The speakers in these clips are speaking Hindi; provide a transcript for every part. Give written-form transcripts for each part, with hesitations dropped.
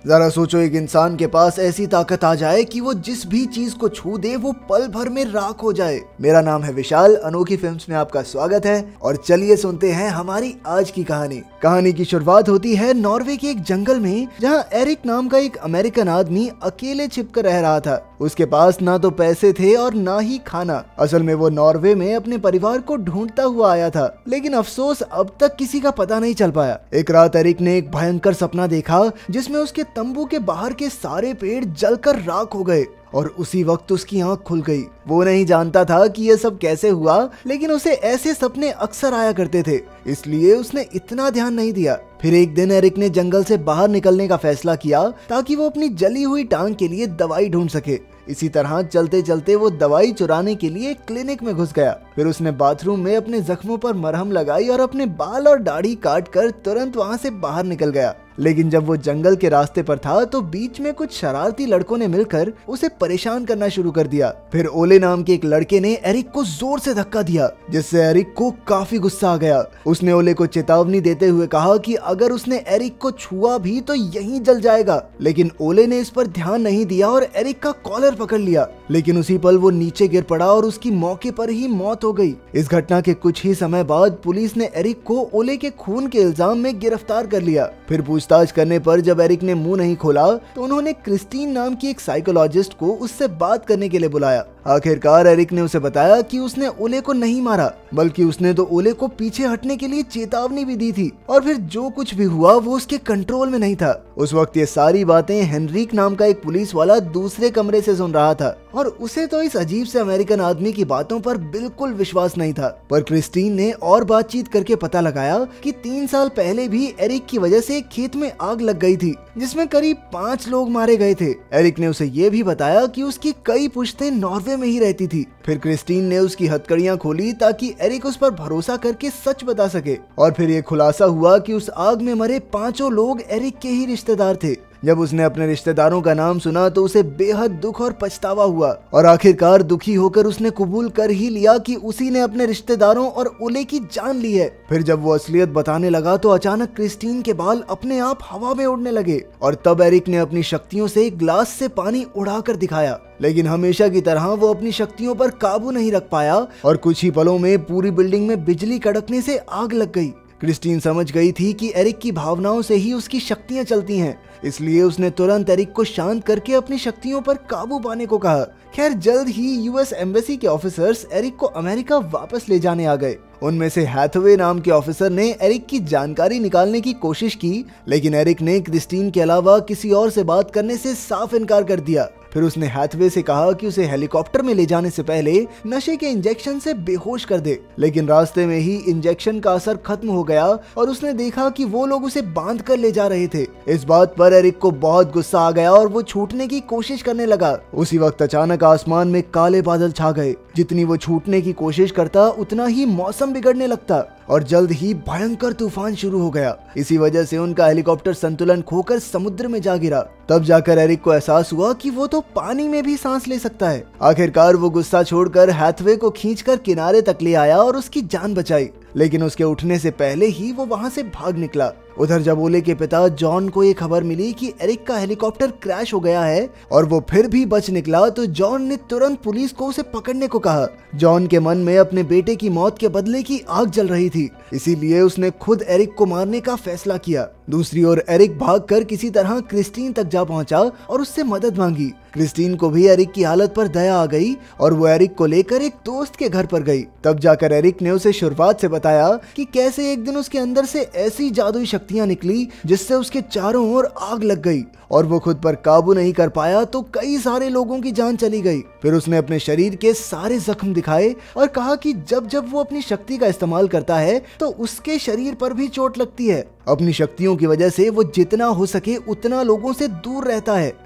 जरा सोचो, एक इंसान के पास ऐसी ताकत आ जाए कि वो जिस भी चीज को छू दे वो पल भर में राख हो जाए। मेरा नाम है विशाल, अनोखी फिल्म्स में आपका स्वागत है और चलिए सुनते हैं हमारी आज की कहानी। कहानी की शुरुआत होती है नॉर्वे के एक जंगल में, जहां एरिक नाम का एक अमेरिकन आदमी अकेले छिपकर रह रहा था। उसके पास ना तो पैसे थे और ना ही खाना। असल में वो नॉर्वे में अपने परिवार को ढूंढता हुआ आया था, लेकिन अफसोस अब तक किसी का पता नहीं चल पाया। एक रात एरिक ने एक भयंकर सपना देखा जिसमें उसके तंबू के बाहर के सारे पेड़ जलकर राख हो गए और उसी वक्त उसकी आंख खुल गई। वो नहीं जानता था कि यह सब कैसे हुआ, लेकिन उसे ऐसे सपने अक्सर आया करते थे, इसलिए उसने इतना ध्यान नहीं दिया। फिर एक दिन एरिक ने जंगल से बाहर निकलने का फैसला किया ताकि वो अपनी जली हुई टांग के लिए दवाई ढूंढ सके। इसी तरह चलते चलते वो दवाई चुराने के लिए क्लिनिक में घुस गया। फिर उसने बाथरूम में अपने जख्मों पर मरहम लगाई और अपने बाल और दाढ़ी काट कर तुरंत वहां से बाहर निकल गया। लेकिन जब वो जंगल के रास्ते पर था तो बीच में कुछ शरारती लड़कों ने मिलकर उसे परेशान करना शुरू कर दिया। फिर ओले नाम के एक लड़के ने एरिक को जोर से धक्का दिया, जिससे एरिक को काफी गुस्सा आ गया। उसने ओले को चेतावनी देते हुए कहा कि अगर उसने एरिक को छुआ भी तो यहीं जल जाएगा। लेकिन ओले ने इस पर ध्यान नहीं दिया और एरिक का कॉलर पकड़ लिया। लेकिन उसी पल वो नीचे गिर पड़ा और उसकी मौके पर ही मौत हो गई। इस घटना के कुछ ही समय बाद पुलिस ने एरिक को ओले के खून के इल्जाम में गिरफ्तार कर लिया। फिर पूछताछ करने पर जब एरिक ने मुंह नहीं खोला तो उन्होंने क्रिस्टीन नाम की एक साइकोलॉजिस्ट को उससे बात करने के लिए बुलाया। आखिरकार एरिक ने उसे बताया कि उसने ओले को नहीं मारा, बल्कि उसने तो ओले को पीछे हटने के लिए चेतावनी भी दी थी और फिर जो कुछ भी हुआ वो उसके कंट्रोल में नहीं था। उस वक्त ये सारी बातें हेनरिक नाम का एक पुलिस वाला दूसरे कमरे से सुन रहा था और उसे तो इस अजीब से अमेरिकन आदमी की बातों पर बिल्कुल विश्वास नहीं था। पर क्रिस्टीन ने और बातचीत करके पता लगाया कि 3 साल पहले भी एरिक की वजह से एक खेत में आग लग गई थी, जिसमें करीब 5 लोग मारे गए थे। एरिक ने उसे ये भी बताया कि उसकी कई पुश्तें नॉर्वे में ही रहती थी। फिर क्रिस्टीन ने उसकी हथकड़ियां खोली ताकि एरिक उस पर भरोसा करके सच बता सके और फिर ये खुलासा हुआ कि उस आग में मरे 5 लोग एरिक के ही रिश्तेदार थे। जब उसने अपने रिश्तेदारों का नाम सुना तो उसे बेहद दुख और पछतावा हुआ और आखिरकार दुखी होकर उसने कबूल कर ही लिया कि उसी ने अपने रिश्तेदारों और ओले की जान ली है। फिर जब वो असलियत बताने लगा तो अचानक क्रिस्टीन के बाल अपने आप हवा में उड़ने लगे और तब एरिक ने अपनी शक्तियों से एक ग्लास से पानी उड़ाकर दिखाया। लेकिन हमेशा की तरह वो अपनी शक्तियों पर काबू नहीं रख पाया और कुछ ही पलों में पूरी बिल्डिंग में बिजली कड़कने से आग लग गई। क्रिस्टीन समझ गई थी कि एरिक की भावनाओं से ही उसकी शक्तियां चलती हैं, इसलिए उसने तुरंत एरिक को शांत करके अपनी शक्तियों पर काबू पाने को कहा। खैर जल्द ही यूएस एम्बेसी के ऑफिसर्स एरिक को अमेरिका वापस ले जाने आ गए। उनमें से हैथवे नाम के ऑफिसर ने एरिक की जानकारी निकालने की कोशिश की, लेकिन एरिक ने क्रिस्टीन के अलावा किसी और से बात करने से साफ इनकार कर दिया। फिर उसने हैथवे से कहा कि उसे हेलीकॉप्टर में ले जाने से पहले नशे के इंजेक्शन से बेहोश कर दे, लेकिन रास्ते में ही इंजेक्शन का असर खत्म हो गया और उसने देखा कि वो लोग उसे बांध कर ले जा रहे थे। इस बात पर एरिक को बहुत गुस्सा आ गया और वो छूटने की कोशिश करने लगा। उसी वक्त अचानक आसमान में काले बादल छा गए। जितनी वो छूटने की कोशिश करता उतना ही मौसम बिगड़ने लगता और जल्द ही भयंकर तूफान शुरू हो गया। इसी वजह से उनका हेलीकॉप्टर संतुलन खोकर समुद्र में जा गिरा। तब जाकर एरिक को एहसास हुआ कि वो तो पानी में भी सांस ले सकता है। आखिरकार वो गुस्सा छोड़कर हैथवे को खींचकर किनारे तक ले आया और उसकी जान बचाई, लेकिन उसके उठने से पहले ही वो वहां से भाग निकला। उधर जब ओले के पिता जॉन को ये खबर मिली कि एरिक का हेलीकॉप्टर क्रैश हो गया है और वो फिर भी बच निकला, तो जॉन ने तुरंत पुलिस को उसे पकड़ने को कहा। जॉन के मन में अपने बेटे की मौत के बदले की आग जल रही थी, इसीलिए उसने खुद एरिक को मारने का फैसला किया। दूसरी ओर एरिक भागकर किसी तरह क्रिस्टीन तक जा पहुंचा और उससे मदद मांगी। क्रिस्टीन को भी एरिक की हालत पर दया आ गई और वो एरिक को लेकर एक दोस्त के घर पर गई। तब जाकर एरिक ने उसे शुरुआत से बताया कि कैसे एक दिन उसके अंदर से ऐसी जादुई शक्तियां निकली जिससे उसके चारों ओर आग लग गई और वो खुद पर काबू नहीं कर पाया तो कई सारे लोगों की जान चली गई। फिर उसने अपने शरीर के सारे जख्म दिखाए और कहा कि जब जब वो अपनी शक्ति का इस्तेमाल करता है तो उसके शरीर पर भी चोट लगती है। अपनी शक्तियों की वजह से वो जितना हो सके उतना लोगों से दूर रहता है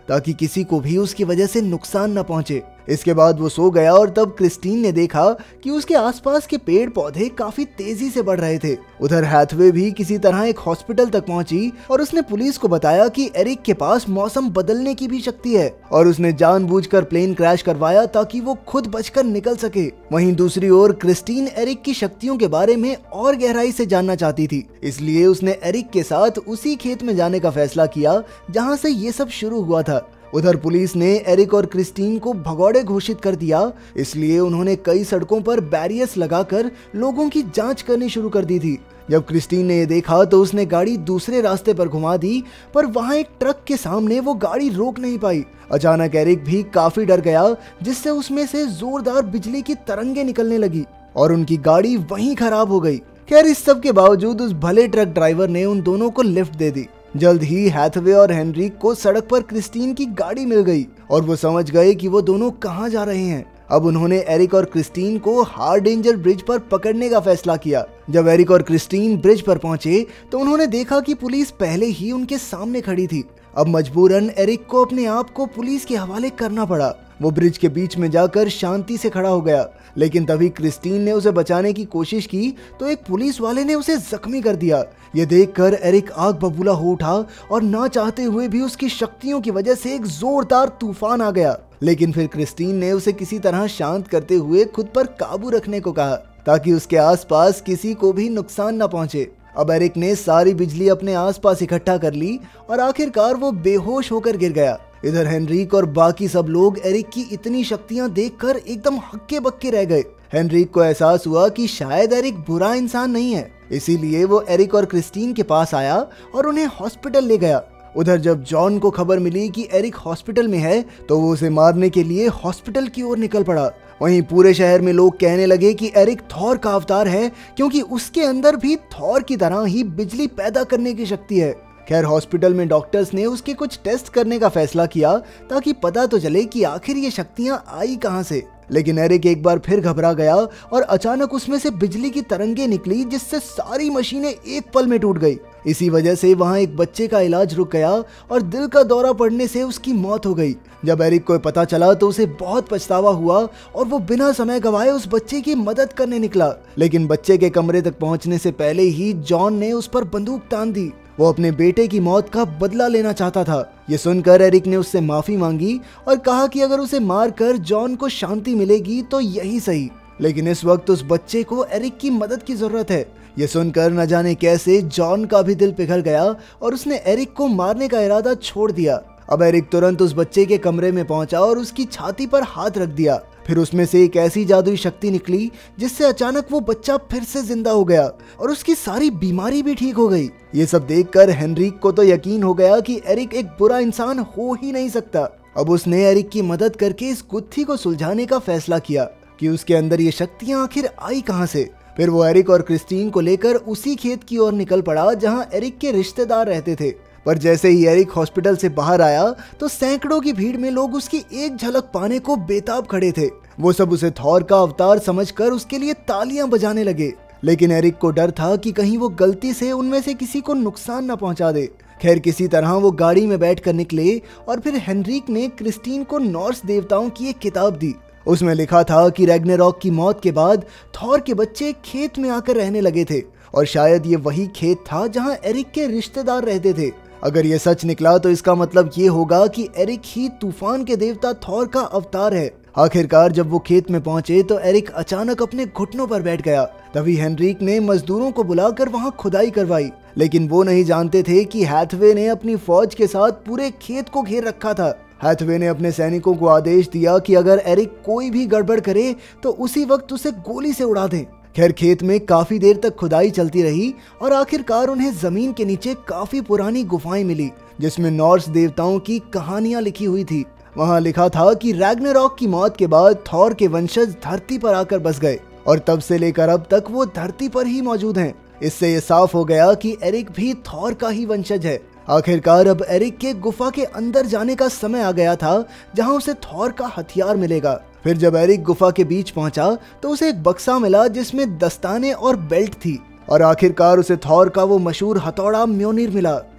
ताकि किसी को भी उसकी वजह से नुकसान न पहुंचे। इसके बाद वो सो गया और तब क्रिस्टीन ने देखा कि उसके आसपास के पेड़ पौधे काफी तेजी से बढ़ रहे थे। उधर हैथवे भी किसी तरह एक हॉस्पिटल तक पहुंची और उसने पुलिस को बताया कि एरिक के पास मौसम बदलने की भी शक्ति है और उसने जानबूझकर प्लेन क्रैश करवाया ताकि वो खुद बचकर निकल सके। वहीं दूसरी ओर क्रिस्टीन एरिक की शक्तियों के बारे में और गहराई से जानना चाहती थी, इसलिए उसने एरिक के साथ उसी खेत में जाने का फैसला किया जहाँ से ये सब शुरू हुआ था। उधर पुलिस ने एरिक और क्रिस्टीन को भगौड़े घोषित कर दिया, इसलिए उन्होंने कई सड़कों पर बैरियर्स लगाकर लोगों की जांच करनी शुरू कर दी थी। जब क्रिस्टीन ने ये देखा तो उसने गाड़ी दूसरे रास्ते पर घुमा दी, पर वहां एक ट्रक के सामने वो गाड़ी रोक नहीं पाई। अचानक एरिक भी काफी डर गया, जिससे उसमें से जोरदार बिजली की तरंगे निकलने लगी और उनकी गाड़ी वहीं खराब हो गई। खैर, इस सब के बावजूद उस भले ट्रक ड्राइवर ने उन दोनों को लिफ्ट दे दी। जल्द ही हैथवे और हेनरिक को सड़क पर क्रिस्टीन की गाड़ी मिल गई और वो समझ गए कि वो दोनों कहाँ जा रहे हैं। अब उन्होंने एरिक और क्रिस्टीन को हार्ड एंजल ब्रिज पर पकड़ने का फैसला किया। जब एरिक और क्रिस्टीन ब्रिज पर पहुंचे तो उन्होंने देखा कि पुलिस पहले ही उनके सामने खड़ी थी। अब मजबूरन एरिक को अपने आप को पुलिस के हवाले करना पड़ा। वो ब्रिज के बीच में जाकर शांति से खड़ा हो गया, लेकिन तभी क्रिस्टीन ने उसे बचाने की कोशिश की तो एक पुलिस वाले ने उसे जख्मी कर दिया। ये देखकर एरिक आग बबूला हो उठा और ना चाहते हुए भी उसकी शक्तियों की वजह से एक जोरदार तूफान आ गया। लेकिन फिर क्रिस्टीन ने उसे किसी तरह शांत करते हुए खुद पर काबू रखने को कहा ताकि उसके आसपास किसी को भी नुकसान न पहुंचे। अब एरिक ने सारी बिजली अपने आसपास इकट्ठा कर ली और आखिरकार वो बेहोश होकर गिर गया। इधर हेनरिक और बाकी सब लोग एरिक की इतनी शक्तियां देखकर एकदम हक्के बक्के रह गए। हेनरिक को एहसास हुआ कि शायद एरिक बुरा इंसान नहीं है, इसीलिए वो एरिक और क्रिस्टीन के पास आया और उन्हें हॉस्पिटल ले गया। उधर जब जॉन को खबर मिली कि एरिक हॉस्पिटल में है तो वो उसे मारने के लिए हॉस्पिटल की ओर निकल पड़ा। वहीं पूरे शहर में लोग कहने लगे कि एरिक थॉर का अवतार है, क्योंकि उसके अंदर भी थॉर की तरह ही बिजली पैदा करने की शक्ति है। खैर, हॉस्पिटल में डॉक्टर्स ने उसके कुछ टेस्ट करने का फैसला किया ताकि पता तो चले कि आखिर ये शक्तियां आई कहां से। लेकिन एरिक एक बार फिर घबरा गया और अचानक उसमें से बिजली की तरंगे निकली, जिससे सारी मशीनें एक पल में टूट गई। इसी वजह से वहां एक बच्चे का इलाज रुक गया और दिल का दौरा पड़ने से उसकी मौत हो गई। जब एरिक को पता चला तो उसे बहुत पछतावा हुआ और वो बिना समय गवाए उस बच्चे की मदद करने निकला। लेकिन बच्चे के कमरे तक पहुंचने से पहले ही जॉन ने उस पर बंदूक तान दी। वो अपने बेटे की मौत का बदला लेना चाहता था। ये सुनकर एरिक ने उससे माफी मांगी और कहा कि अगर उसे मारकर जॉन को शांति मिलेगी तो यही सही। लेकिन इस वक्त उस बच्चे को एरिक की मदद की जरूरत है। ये सुनकर न जाने कैसे जॉन का भी दिल पिघल गया और उसने एरिक को मारने का इरादा छोड़ दिया। अब एरिक तुरंत उस बच्चे के कमरे में पहुंचा और उसकी छाती पर हाथ रख दिया। फिर उसमें से एक ऐसी जादुई शक्ति निकली जिससे अचानक वो बच्चा फिर से जिंदा हो गया और उसकी सारी बीमारी भी ठीक हो गई। ये सब देखकर हेनरिक को तो यकीन हो गया कि एरिक एक बुरा इंसान हो ही नहीं सकता। अब उसने एरिक की मदद करके इस गुत्थी को सुलझाने का फैसला किया कि उसके अंदर ये शक्तियां आखिर आई कहां से। फिर वो एरिक और क्रिस्टीन को लेकर उसी खेत की ओर निकल पड़ा जहां एरिक के रिश्तेदार रहते थे। पर जैसे ही एरिक हॉस्पिटल से बाहर आया तो सैकड़ों की भीड़ में लोग उसकी एक झलक पाने को बेताब खड़े थे। वो सब उसे थॉर का अवतार समझकर उसके लिए तालियां बजाने लगे। लेकिन एरिक को डर था कि कहीं वो गलती से उनमें से किसी को नुकसान न पहुंचा दे। खैर, किसी तरह वो गाड़ी में बैठकर निकले और फिर हेनरिक ने क्रिस्टीन को नॉर्स देवताओं की एक किताब दी। उसमें लिखा था कि रैग्नारॉक की मौत के बाद थॉर के बच्चे खेत में आकर रहने लगे थे और शायद ये वही खेत था जहां एरिक के रिश्तेदार रहते थे। अगर ये सच निकला तो इसका मतलब ये होगा कि एरिक ही तूफान के देवता थॉर का अवतार है। आखिरकार जब वो खेत में पहुंचे तो एरिक अचानक अपने घुटनों पर बैठ गया। तभी हेनरिक ने मजदूरों को बुलाकर वहां खुदाई करवाई, लेकिन वो नहीं जानते थे कि हैथवे ने अपनी फौज के साथ पूरे खेत को घेर रखा था। हैथवे ने अपने सैनिकों को आदेश दिया कि अगर एरिक कोई भी गड़बड़ करे तो उसी वक्त उसे गोली से उड़ा दें। खैर, खेत में काफी देर तक खुदाई चलती रही और आखिरकार उन्हें जमीन के नीचे काफी पुरानी गुफाएं मिली जिसमें नॉर्स देवताओं की कहानियां लिखी हुई थी। वहां लिखा था कि रैग्नारॉक की मौत के बाद थॉर के वंशज धरती पर आकर बस गए और तब से लेकर अब तक वो धरती पर ही मौजूद हैं। इससे ये साफ हो गया कि एरिक भी थॉर का ही वंशज है। आखिरकार अब एरिक के गुफा के अंदर जाने का समय आ गया था जहां उसे थॉर का हथियार मिलेगा। फिर जब एरिक गुफा के बीच पहुंचा तो उसे एक बक्सा मिला जिसमें दस्ताने और बेल्ट थी और आखिरकार उसे थॉर का वो मशहूर हथौड़ा म्योनिर मिला।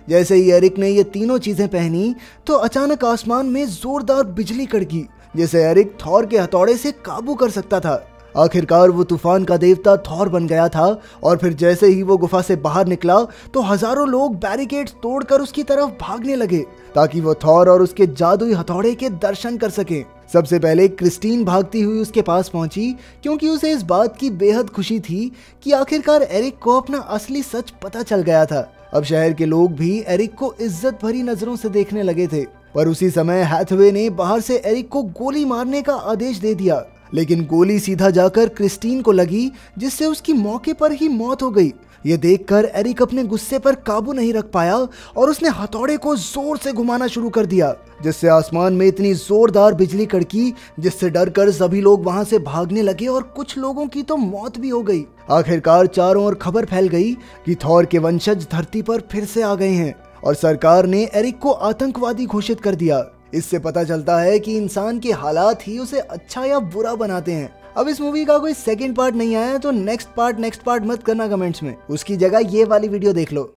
जैसे ही एरिक ने ये तीनों चीजें पहनी तो अचानक आसमान में जोरदार बिजली कड़की, जिसे एरिक थॉर के हथौड़े से काबू कर सकता था। आखिरकार वो तूफान का देवता थॉर बन गया था और फिर जैसे ही वो गुफा से बाहर निकला तो हजारों लोग बैरिकेड्स तोड़कर उसकी तरफ भागने लगे ताकि वो थॉर और उसके जादुई हथौड़े के दर्शन कर सकें। सबसे पहले क्रिस्टीन भागती हुई उसके पास पहुंची क्योंकि उसे इस बात की बेहद खुशी थी कि आखिरकार एरिक को अपना असली सच पता चल गया था। अब शहर के लोग भी एरिक को इज्जत भरी नजरों से देखने लगे थे, पर उसी समय हैथवे ने बाहर से एरिक को गोली मारने का आदेश दे दिया, लेकिन गोली सीधा जाकर क्रिस्टीन को लगी, जिससे उसकी मौके पर ही मौत हो गई। ये देखकर एरिक अपने गुस्से पर काबू नहीं रख पाया और उसने हथौड़े को जोर से घुमाना शुरू कर दिया, जिससे आसमान में इतनी जोरदार बिजली कड़की जिससे डरकर सभी लोग वहां से भागने लगे और कुछ लोगों की तो मौत भी हो गई। आखिरकार चारों ओर खबर फैल गई कि थॉर के वंशज धरती पर फिर से आ गए हैं और सरकार ने एरिक को आतंकवादी घोषित कर दिया। इससे पता चलता है कि इंसान के हालात ही उसे अच्छा या बुरा बनाते हैं। अब इस मूवी का कोई सेकंड पार्ट नहीं आया तो नेक्स्ट पार्ट मत करना कमेंट्स में, उसकी जगह ये वाली वीडियो देख लो।